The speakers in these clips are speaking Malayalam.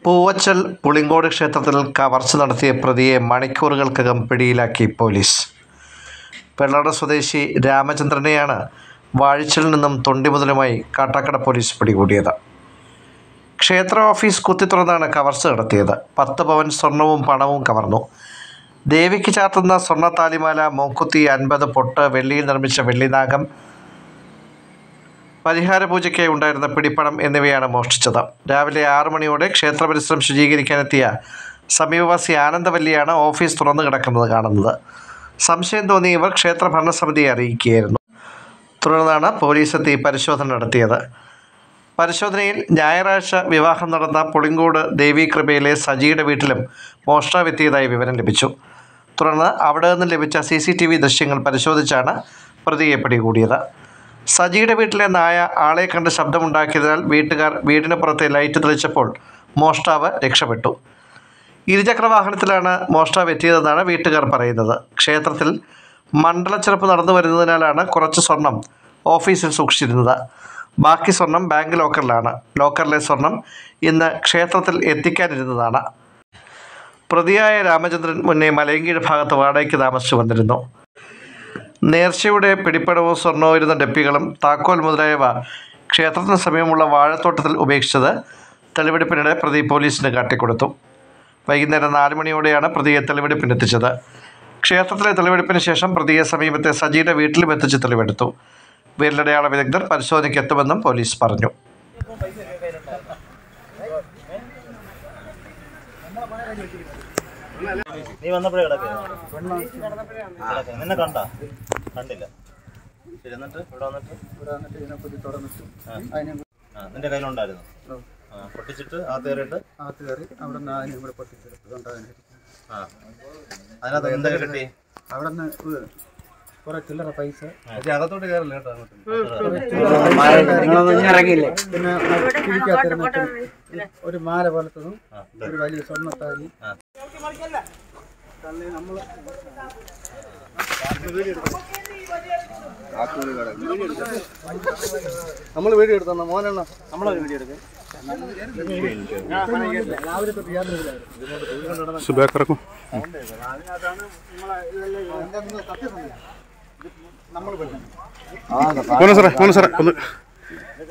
പൂവച്ചൽ പുളിങ്കോട് ക്ഷേത്രത്തിൽ കവർച്ച നടത്തിയ പ്രതിയെ മണിക്കൂറുകൾക്കകം പിടിയിലാക്കി പോലീസ്. വെള്ളാട് സ്വദേശി രാമചന്ദ്രനെയാണ് വാഴിച്ചലിൽ നിന്നും തൊണ്ടിമുതലുമായി കാട്ടാക്കട പോലീസ് പിടികൂടിയത്. ക്ഷേത്ര ഓഫീസ് കുത്തിത്തുറന്നാണ് കവർച്ച നടത്തിയത്. 10 പവൻ സ്വർണവും പണവും കവർന്നു. ദേവിക്ക് ചാർത്തുന്ന സ്വർണ്ണ താലിമാല, മൂക്കുത്തി, 50 പൊട്ട്, വെള്ളിയിൽ നിർമ്മിച്ച വെള്ളിനാഗം, പരിഹാര പൂജയ്ക്കായി ഉണ്ടായിരുന്ന പിടിപ്പണം എന്നിവയാണ് മോഷ്ടിച്ചത്. രാവിലെ 6 മണിയോടെ ക്ഷേത്ര പരിസരം ശുചീകരിക്കാനെത്തിയ സമീപവാസി ആനന്ദവല്ലിയാണ് ഓഫീസ് തുറന്നു കിടക്കുന്നത് കാണുന്നത്. സംശയം തോന്നിയ ഇവർ ക്ഷേത്ര ഭരണസമിതിയെ അറിയിക്കുകയായിരുന്നു. തുടർന്നാണ് പോലീസ് എത്തി പരിശോധന നടത്തിയത്. പരിശോധനയിൽ ഞായറാഴ്ച വിവാഹം നടന്ന പുളിങ്കോട് ദേവീകൃപയിലെ സജിയുടെ വീട്ടിലും മോഷ്ടാവെത്തിയതായി വിവരം ലഭിച്ചു. തുടർന്ന് അവിടെ നിന്ന് ലഭിച്ച CCTV ദൃശ്യങ്ങൾ പരിശോധിച്ചാണ് പ്രതിയെ പിടികൂടിയത്. സജിയുടെ വീട്ടിലെ നായ ആളെ കണ്ട് ശബ്ദമുണ്ടാക്കിയതിനാൽ വീട്ടുകാർ വീടിന് പുറത്തെ ലൈറ്റ് തെളിച്ചപ്പോൾ മോഷ്ടാവ് രക്ഷപ്പെട്ടു. ഇരുചക്രവാഹനത്തിലാണ് മോഷ്ടാവ് എത്തിയതെന്നാണ് വീട്ടുകാർ പറയുന്നത്. ക്ഷേത്രത്തിൽ മണ്ഡലച്ചെറുപ്പ് നടന്നു വരുന്നതിനാലാണ് കുറച്ച് സ്വർണം ഓഫീസിൽ സൂക്ഷിച്ചിരുന്നത്. ബാക്കി സ്വർണം ബാങ്ക് ലോക്കറിലാണ്. ലോക്കറിലെ സ്വർണം ഇന്ന് ക്ഷേത്രത്തിൽ എത്തിക്കാനിരുന്നതാണ്. പ്രതിയായ രാമചന്ദ്രൻ മുന്നേ മലയങ്കീഴ് ഭാഗത്ത് വാടകയ്ക്ക് താമസിച്ചു വന്നിരുന്നു. നേർച്ചയുടെ പിടിപ്പണവും സ്വർണവും ഇരുന്ന ഡപ്പികളും താക്കോൽ മുതലായവ ക്ഷേത്രത്തിന് സമീപമുള്ള വാഴത്തോട്ടത്തിൽ ഉപേക്ഷിച്ചത് തെളിവെടുപ്പിനിടെ പ്രതി പോലീസിന് കാട്ടിക്കൊടുത്തു. വൈകുന്നേരം 4 മണിയോടെയാണ് പ്രതിയെ തെളിവെടുപ്പിനെത്തിച്ചത്. ക്ഷേത്രത്തിലെ തെളിവെടുപ്പിന് ശേഷം പ്രതിയെ സമീപത്തെ സജിയുടെ വീട്ടിലും എത്തിച്ച് തെളിവെടുത്തു. വിരലടയാള വിദഗ്ധർ പരിശോധനയ്ക്ക് എത്തുമെന്നും പോലീസ് പറഞ്ഞു. നീ വന്നപ്പോഴേ നിന്നെ കണ്ടില്ല. ശരി, എന്നിട്ട് ഇവിടെ വന്നിട്ട് ഇതിനെപ്പറ്റി തുറന്നിട്ട് നിന്റെ കയ്യിലുണ്ടായിരുന്നു. പൊട്ടിച്ചിട്ട് അകത്ത് കയറി അവിടെ നിന്ന് അതിനെ ഇവിടെ പൊട്ടിച്ചെടുത്ത് അതിനകത്ത് എന്തൊക്കെ കിട്ടി? അവിടെ നിന്ന് കുറെ ചില്ലറ പൈസ. അകത്തോട്ട് കയറില്ല കേട്ടോ. പിന്നെ കിഴിക്കാത്തിരുന്നിട്ട് ഒരു മാല പോലത്തതും ഒരു വലിയ സ്വർണ്ണത്താലി. നമ്മൾ വീഡിയോ എടുത്തോ മോനെണ്ണ, നമ്മളൊരു വീഡിയോ എടുക്കും.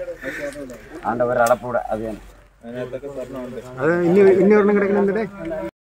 ആണ്ടവരടപ്പൂടെ അത് ഇനി ഒരെണ്ണം കിടക്കുന്നുണ്ട്.